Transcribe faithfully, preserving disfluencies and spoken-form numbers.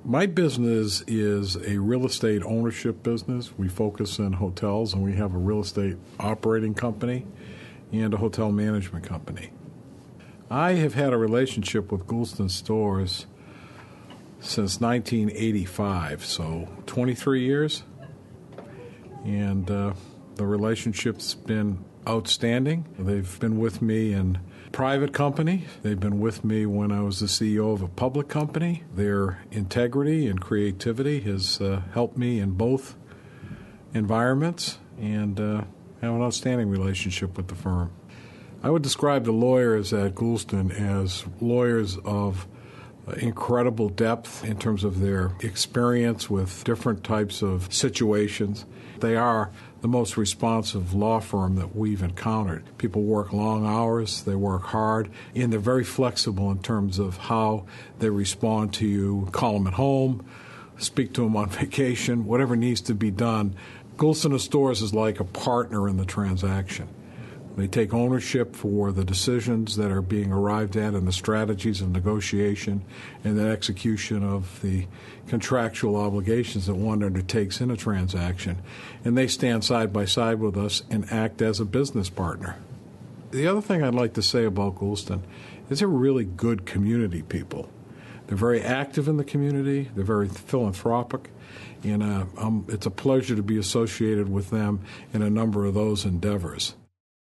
My business is a real estate ownership business. We focus in hotels, and we have a real estate operating company and a hotel management company. I have had a relationship with Goulston Storrs since nineteen eighty-five, so twenty-three years. And uh, the relationship's been outstanding. They've been with me in private company. They've been with me when I was the C E O of a public company. Their integrity and creativity has uh, helped me in both environments, and uh, have an outstanding relationship with the firm. I would describe the lawyers at Goulston as lawyers of incredible depth in terms of their experience with different types of situations. They are the most responsive law firm that we've encountered. People work long hours, they work hard, and they're very flexible in terms of how they respond to you. Call them at home, speak to them on vacation, whatever needs to be done. Goulston Storrs is like a partner in the transaction. They take ownership for the decisions that are being arrived at and the strategies of negotiation and the execution of the contractual obligations that one undertakes in a transaction. And they stand side by side with us and act as a business partner. The other thing I'd like to say about Goulston is they're really good community people. They're very active in the community. They're very philanthropic. And uh, um, it's a pleasure to be associated with them in a number of those endeavors.